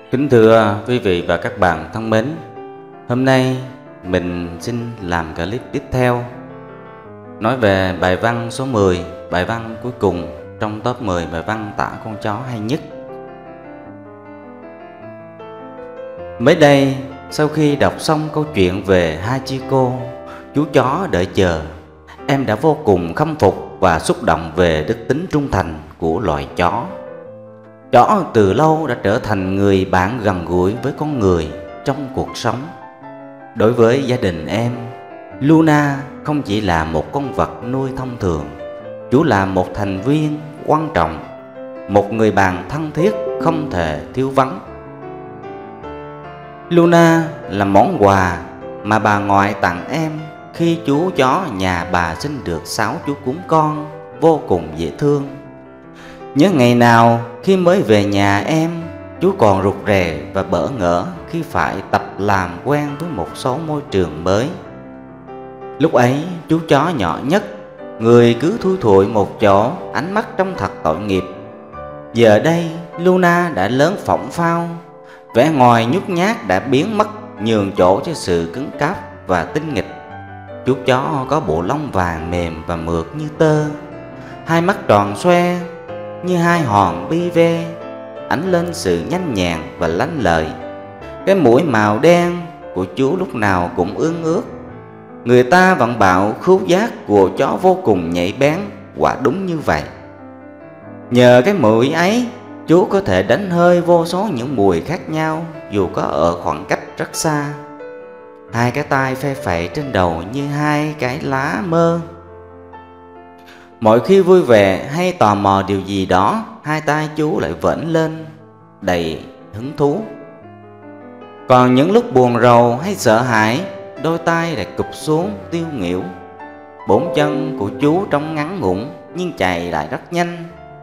Kính thưa quý vị và các bạn thân mến, hôm nay mình xin làm clip tiếp theo nói về bài văn số 10, bài văn cuối cùng trong top 10 bài văn tả con chó hay nhất. Mới đây, sau khi đọc xong câu chuyện về Hachiko, chú chó đợi chờ, em đã vô cùng khâm phục và xúc động về đức tính trung thành của loài chó. Chó từ lâu đã trở thành người bạn gần gũi với con người trong cuộc sống. Đối với gia đình em, Luna không chỉ là một con vật nuôi thông thường, chú là một thành viên quan trọng, một người bạn thân thiết không thể thiếu vắng. Luna là món quà mà bà ngoại tặng em khi chú chó nhà bà sinh được 6 chú cún con vô cùng dễ thương. Nhớ ngày nào khi mới về nhà em, chú còn rụt rè và bỡ ngỡ khi phải tập làm quen với một số môi trường mới. Lúc ấy chú chó nhỏ nhất, người cứ thui thủi một chỗ, ánh mắt trông thật tội nghiệp. Giờ đây Luna đã lớn phỏng phao, vẻ ngoài nhút nhát đã biến mất, nhường chỗ cho sự cứng cáp và tinh nghịch. Chú chó có bộ lông vàng mềm và mượt như tơ, hai mắt tròn xoe như hai hòn bi ve, ánh lên sự nhanh nhẹn và lanh lợi. Cái mũi màu đen của chú lúc nào cũng ương ướt. Người ta vẫn bảo khứu giác của chó vô cùng nhạy bén, quả đúng như vậy. Nhờ cái mũi ấy, chú có thể đánh hơi vô số những mùi khác nhau dù có ở khoảng cách rất xa. Hai cái tai phe phẩy trên đầu như hai cái lá mơ. Mỗi khi vui vẻ hay tò mò điều gì đó, hai tay chú lại vểnh lên đầy hứng thú. Còn những lúc buồn rầu hay sợ hãi, đôi tay lại cụp xuống tiêu nghỉu. Bốn chân của chú trông ngắn ngủn nhưng chạy lại rất nhanh.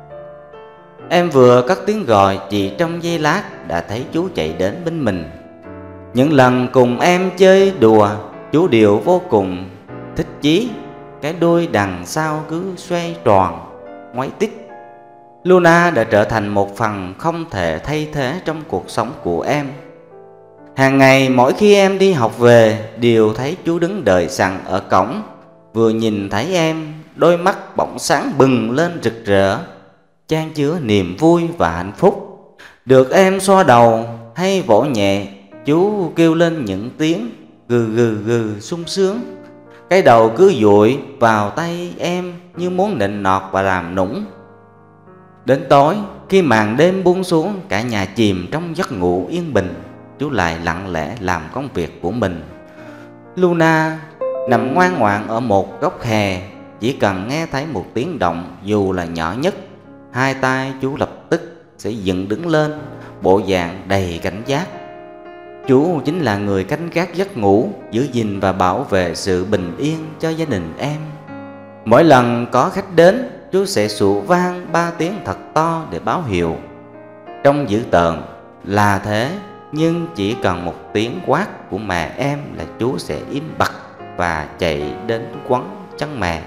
Em vừa cất tiếng gọi, chỉ trong giây lát đã thấy chú chạy đến bên mình. Những lần cùng em chơi đùa, chú đều vô cùng thích chí. Cái đuôi đằng sau cứ xoay tròn, ngoáy tít. Luna đã trở thành một phần không thể thay thế trong cuộc sống của em. Hàng ngày mỗi khi em đi học về, đều thấy chú đứng đợi sẵn ở cổng. Vừa nhìn thấy em, đôi mắt bỗng sáng bừng lên rực rỡ, chan chứa niềm vui và hạnh phúc. Được em xoa đầu hay vỗ nhẹ, chú kêu lên những tiếng gừ gừ gừ sung sướng. Cái đầu cứ dụi vào tay em như muốn nịnh nọt và làm nũng. Đến tối, khi màn đêm buông xuống, cả nhà chìm trong giấc ngủ yên bình, chú lại lặng lẽ làm công việc của mình. Luna nằm ngoan ngoãn ở một góc hè, chỉ cần nghe thấy một tiếng động dù là nhỏ nhất, hai tay chú lập tức sẽ dựng đứng lên, bộ dạng đầy cảnh giác. Chú chính là người canh gác giấc ngủ, giữ gìn và bảo vệ sự bình yên cho gia đình em. Mỗi lần có khách đến, chú sẽ sủa vang 3 tiếng thật to để báo hiệu. Trông dữ tợn là thế, nhưng chỉ cần một tiếng quát của mẹ em là chú sẽ im bặt và chạy đến quấn chân mẹ.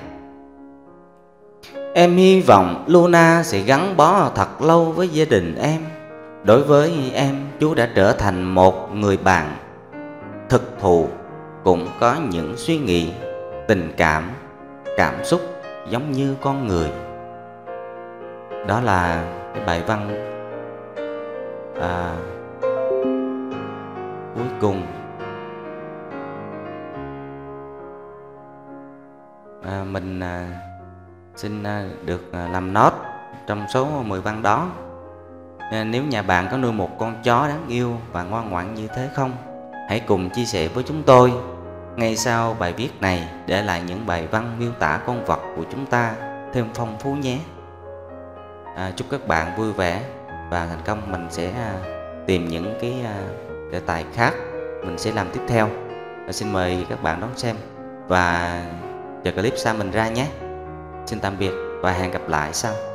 Em hy vọng Luna sẽ gắn bó thật lâu với gia đình em. Đối với em, chú đã trở thành một người bạn thực thụ, cũng có những suy nghĩ, tình cảm, cảm xúc giống như con người. Đó là cái bài văn cuối cùng. Mình xin được làm nốt trong số 10 văn đó. Nếu nhà bạn có nuôi một con chó đáng yêu và ngoan ngoãn như thế không, hãy cùng chia sẻ với chúng tôi ngay sau bài viết này, để lại những bài văn miêu tả con vật của chúng ta thêm phong phú nhé. Chúc các bạn vui vẻ và thành công. Mình sẽ tìm những cái đề tài khác mình sẽ làm tiếp theo. Xin mời các bạn đón xem và chờ clip sau mình ra nhé. Xin tạm biệt và hẹn gặp lại sau.